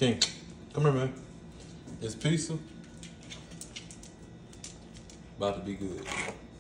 King, come here, man. This pizza about to be good.